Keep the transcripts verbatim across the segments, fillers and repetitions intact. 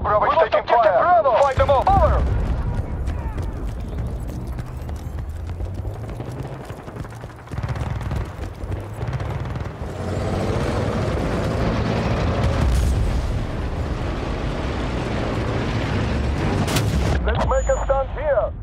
Objective Bravo is taking fire. Bravo. Fight them off. Over. Let's make a stand here.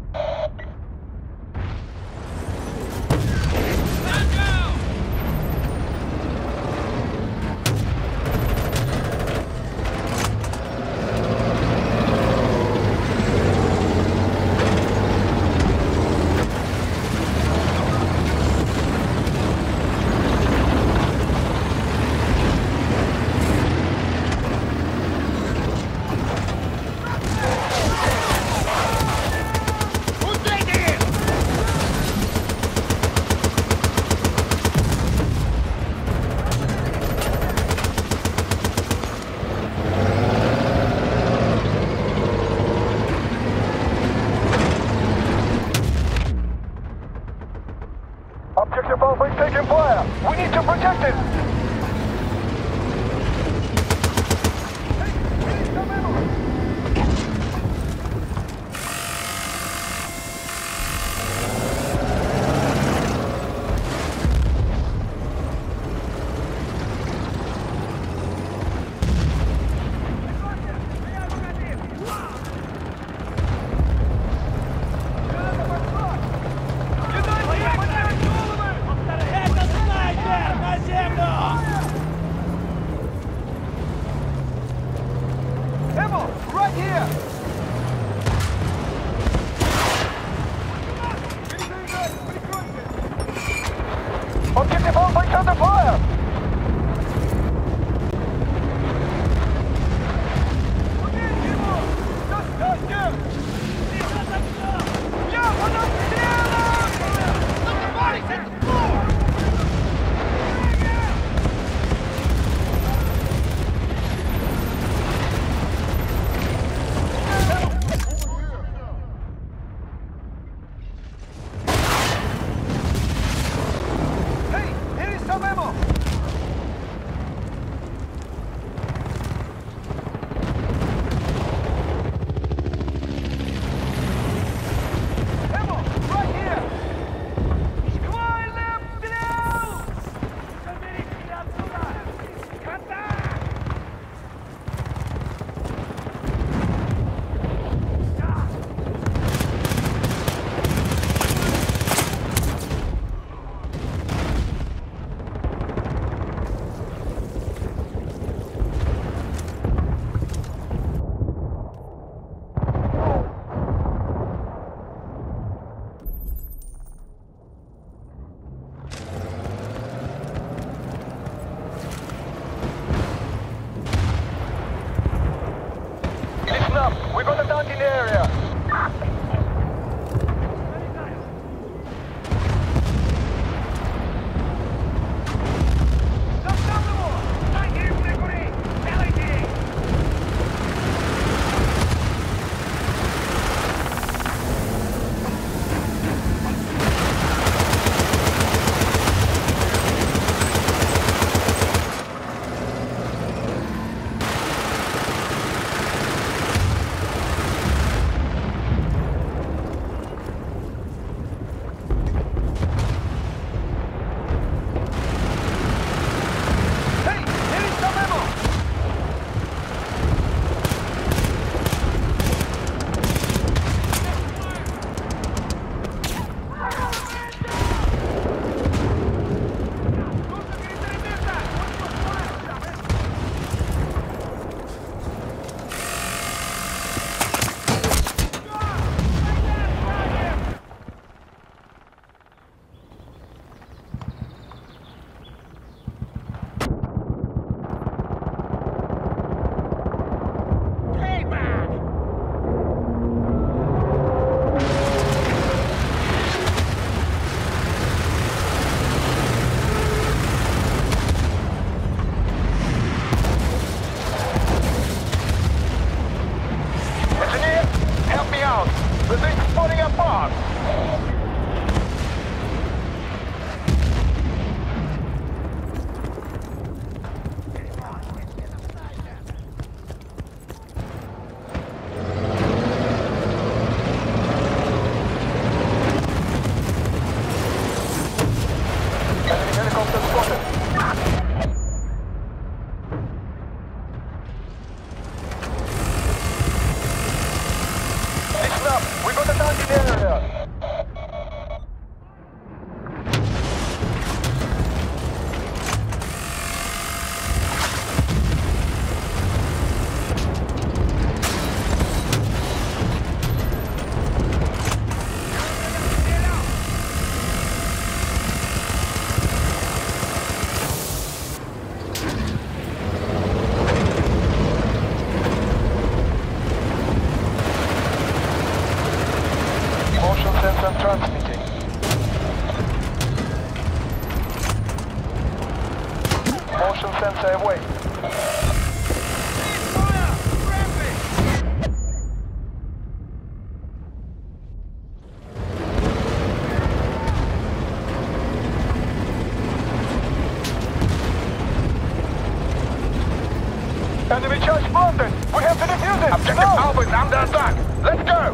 Enemy charge planted! We have to defuse it! Objective No! Alpha is under attack! Let's go!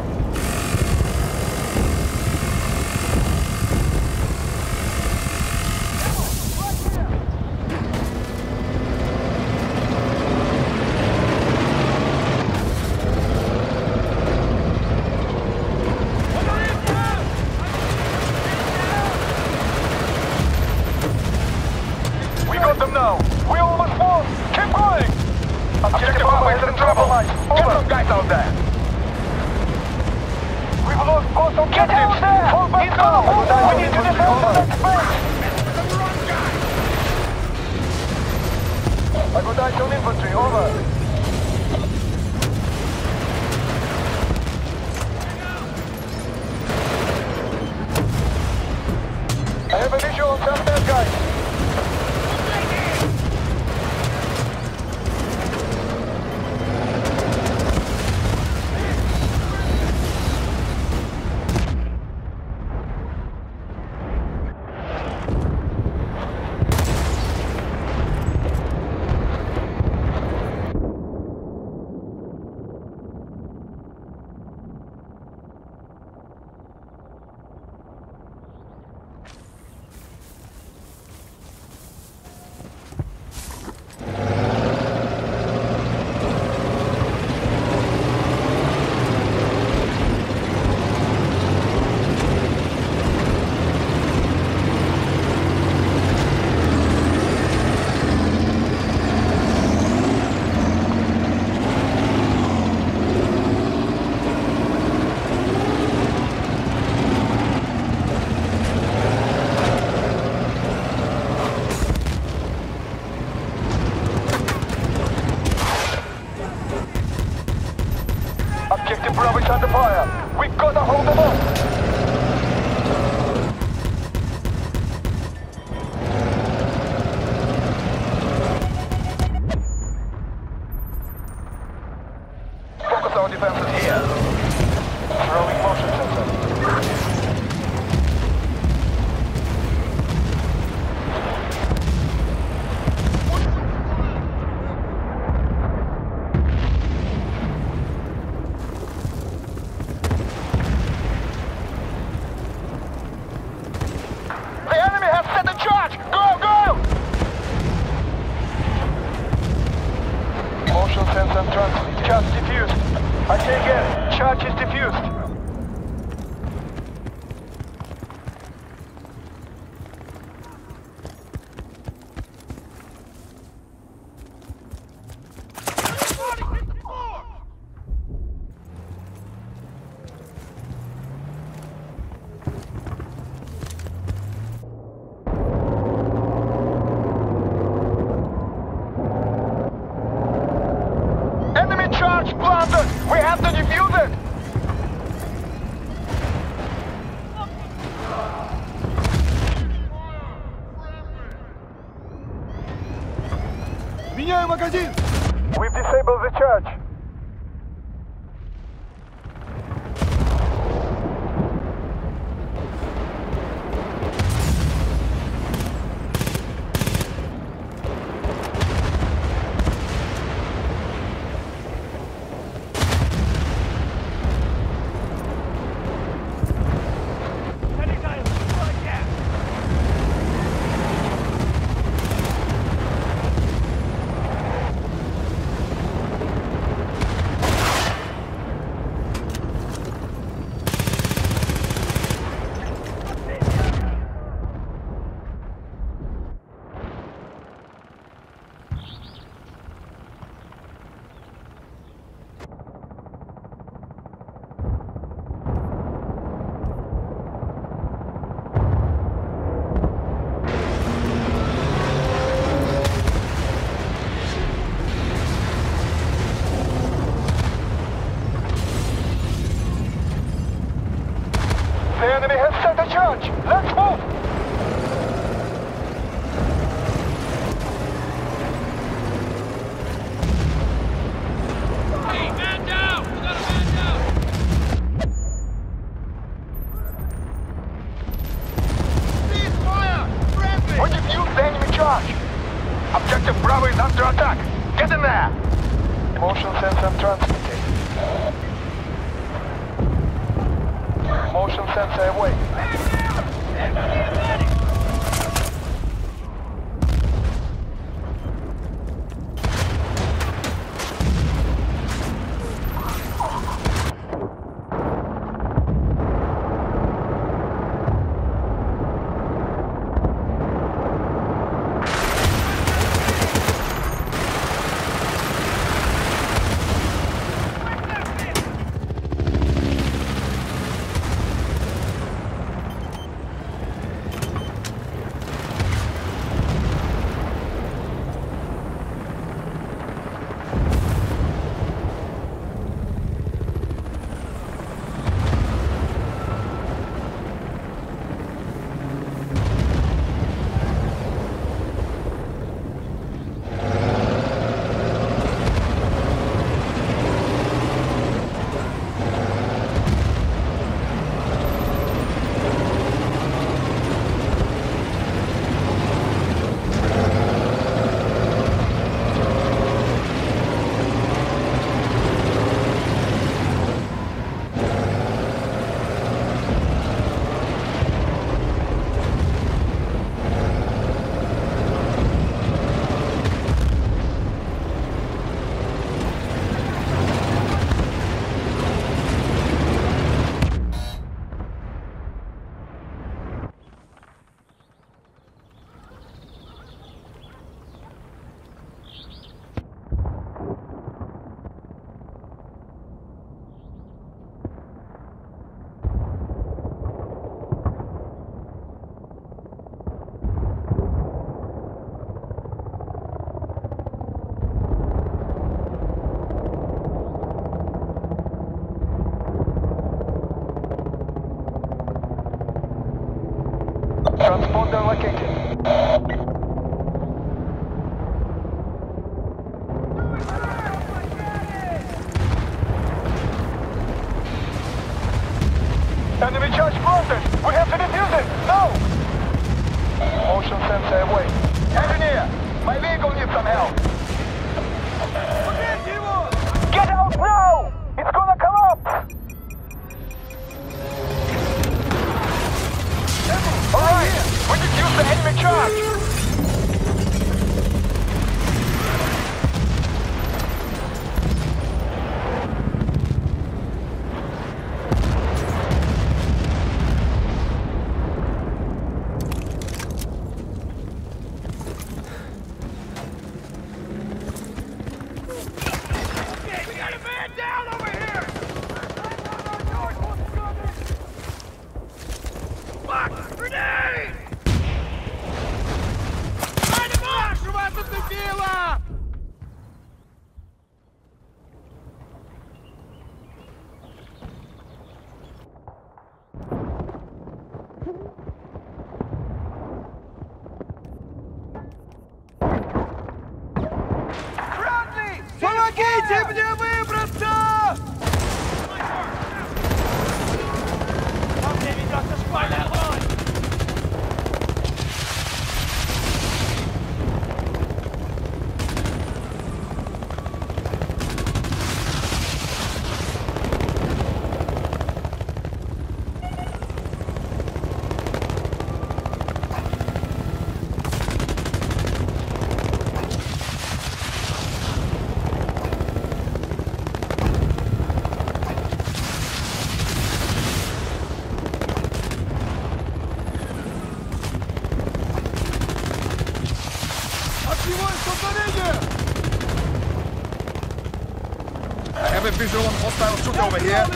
We got them now! We almost won! Keep going! Objective Alpha is in trouble! Get some guys out there! We've lost both objectives! Get out there! Hold back now! We need to defend the next base! I got eyes on infantry, over. I have a visual on some bad guys. Objective Bravo is under fire. We gotta hold them off. Focus our defenses here. Throwing motion sensor. Motion sensor transmit. Charge diffused. I say again, charge is diffused. Charge planted! We have to defuse it! Меняю магазин! We've disabled the charge. The enemy has set a charge! Let's move! Hey, man down! We got a man down! Cease fire! Friendly! We defused the enemy charge! Objective Bravo is under attack! Get in there! Motion sensor transmitting. Motion sensor away. Transponder located. Enemy charge spotted! We have to defuse it! No! Motion sensor away. Engineer! My vehicle needs some help! Get out now! It's gonna collapse! Alright! We defuse the enemy charge! Помогите мне выбраться! Ко мне ведется шквальный огонь! I have a visual on hostile shoot over here.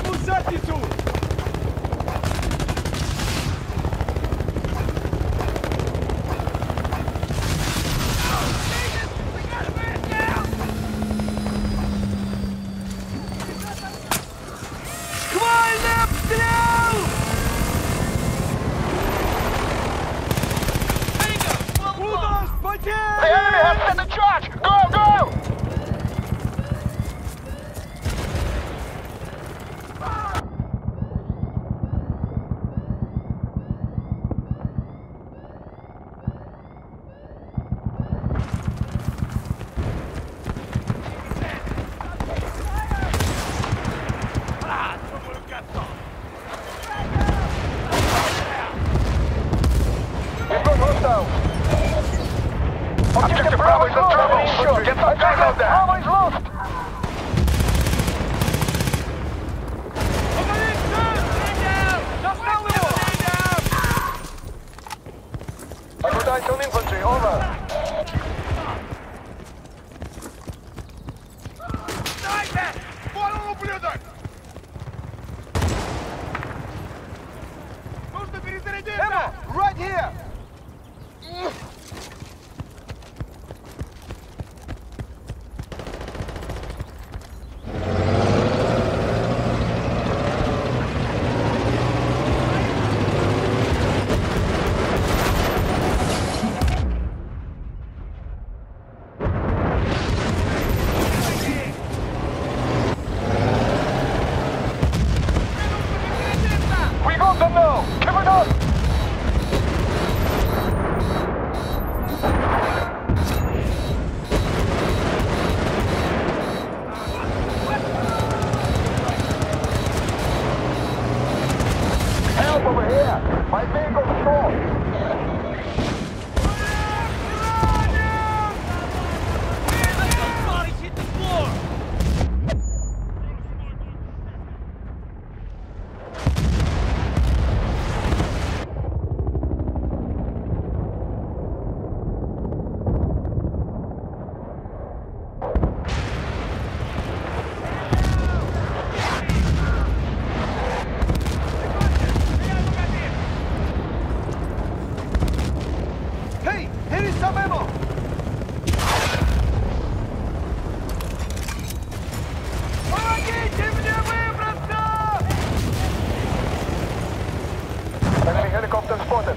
The enemy has set the charge! Go, go! about that. Always lost! I got eyes on infantry, over. Ammo! Right here! We got them now! Keep it up! Help over here! My vehicle's short! Bodies hit the floor! Hey! Here is some ammo! Помогите мне выбраться! Enemy helicopter spotted.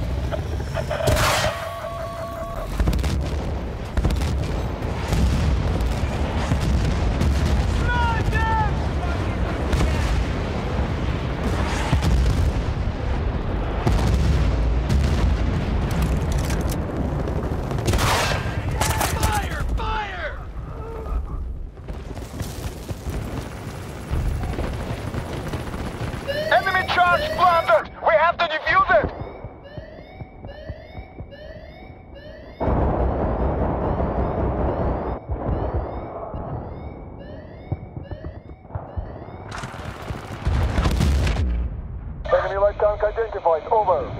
Fire! Fire! Enemy charge planted! We have to defuse it! Enemy light tank identified. Over.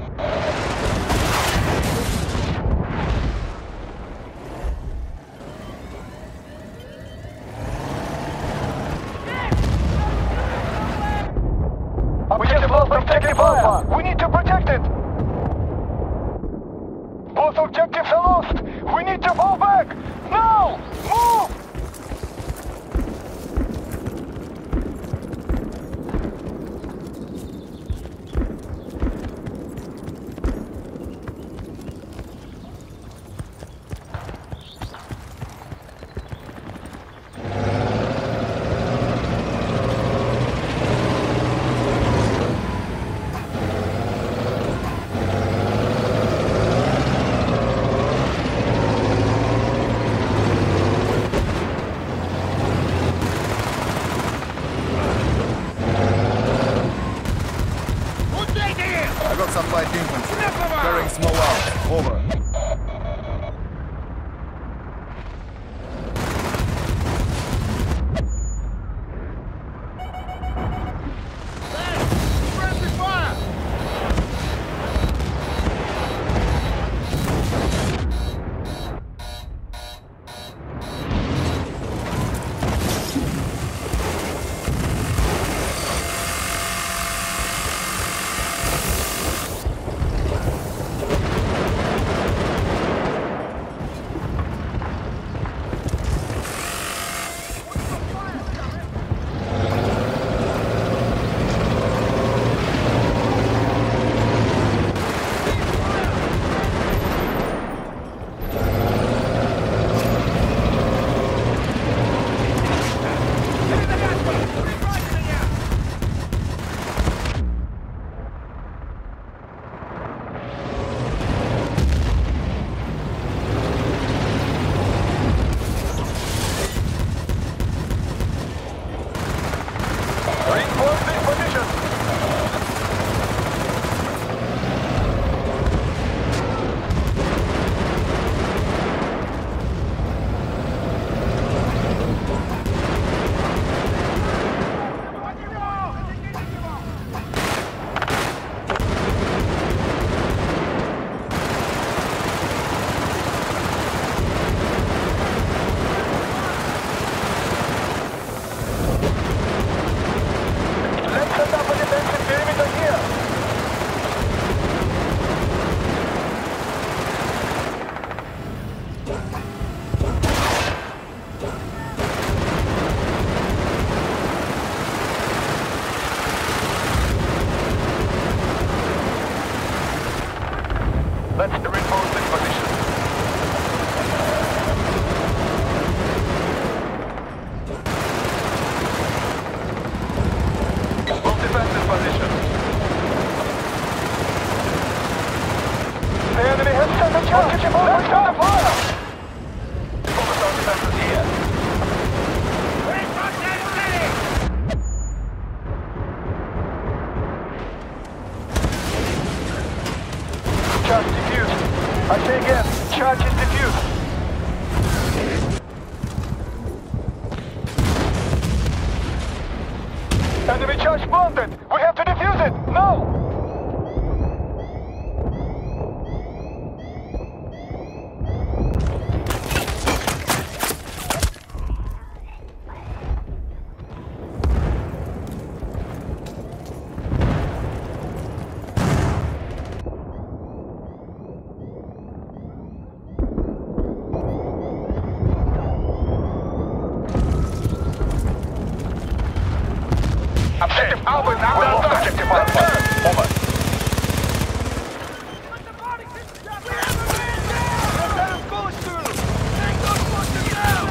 We just lost objective Alpha. We need to protect it. Both objectives are lost. We need to fall back. Now! Move! charge planted! We have to defuse it! No! Objective Alpha is now We're done. off objective Alpha. Over. Let him push through! Take those fuckers down!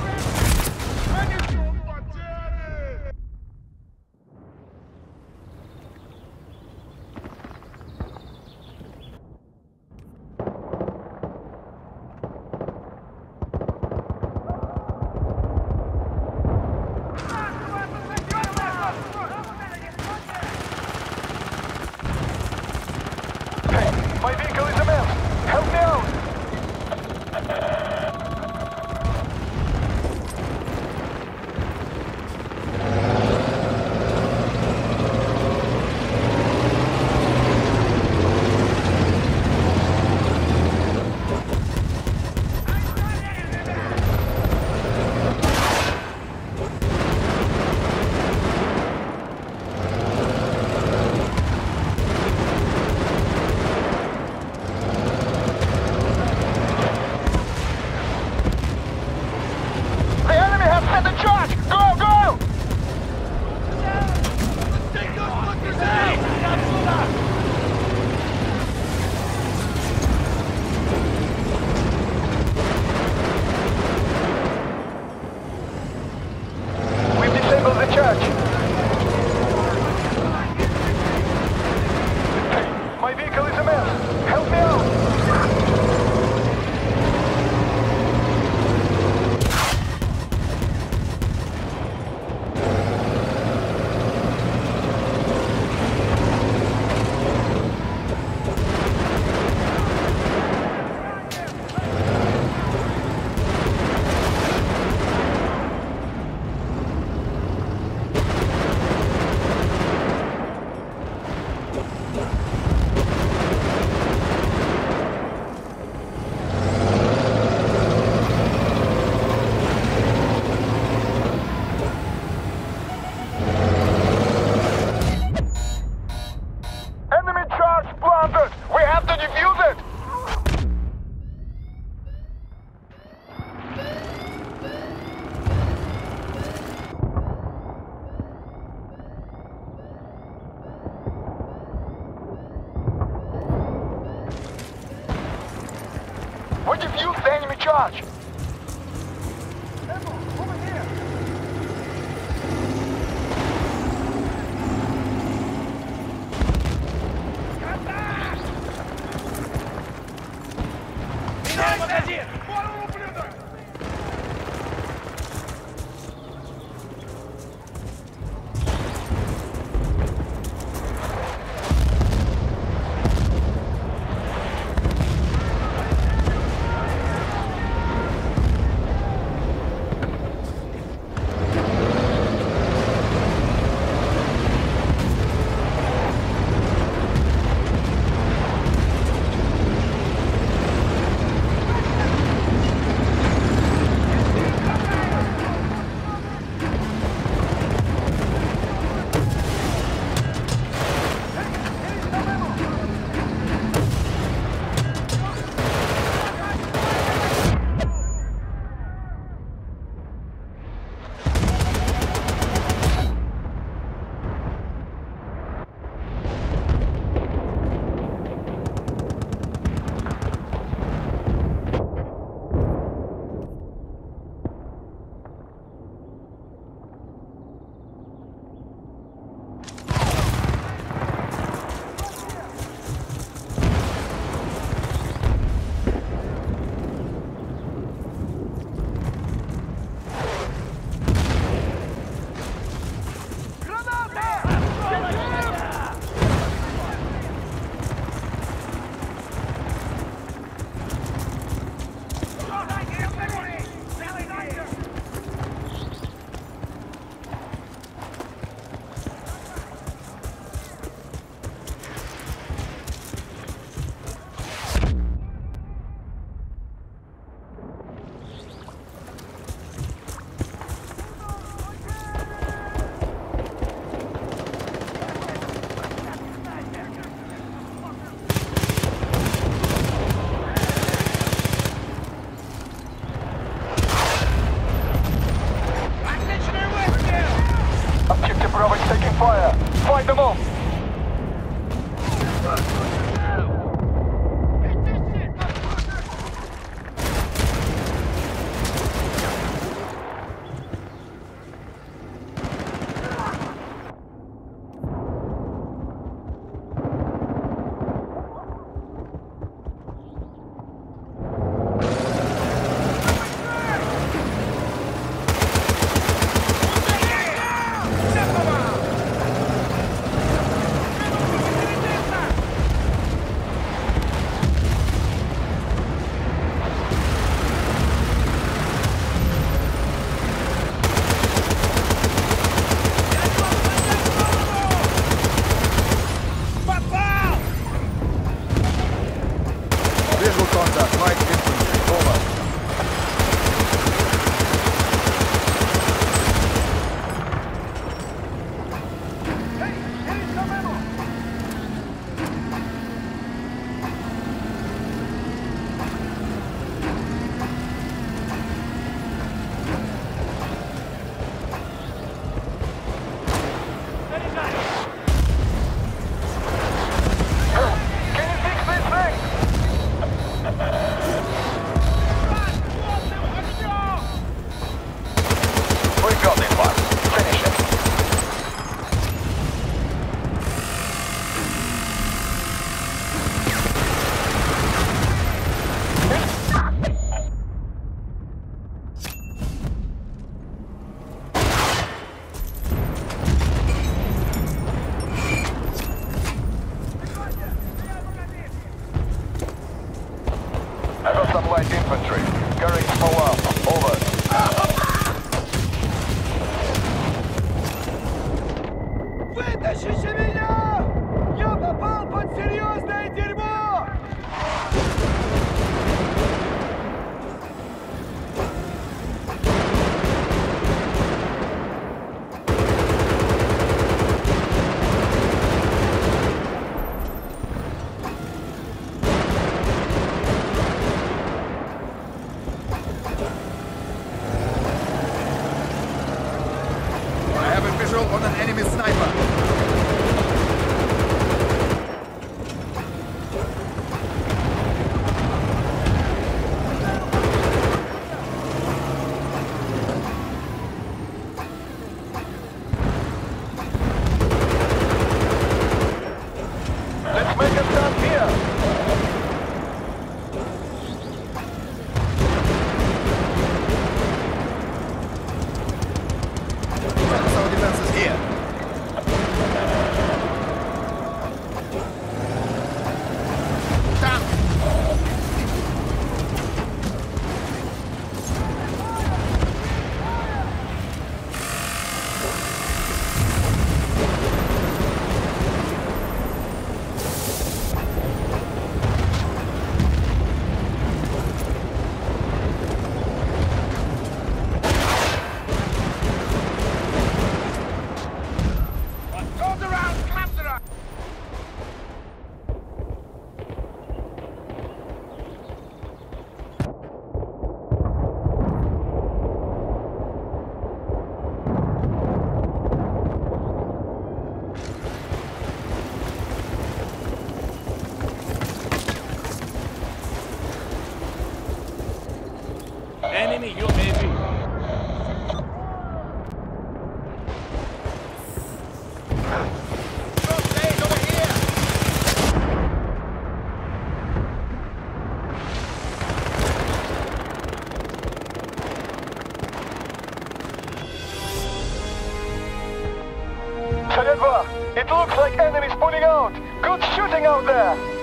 Hey, my vehicle is a mess! Help me out! The enemy has set the charge! Go, go! Take those fuckers out! We've disabled the charge. Hey, my vehicle is a mess. Help me out! Enemy charge planted! We have to defuse it! We defused the enemy charge! Over here! Магазин! the move. Visual contact, light infantry, over. Can you fix this thing? We got this one. Finish it. I got some light infantry. Carrying small arms. Over. Вытащите меня! Я попал под серьезное дерьмо! I have a visual on an enemy sniper. Let's make a start here. Focus our defenses here. Tank! Goes around, claps around. Enemy U A V. It looks like enemies pulling out. Good shooting out there.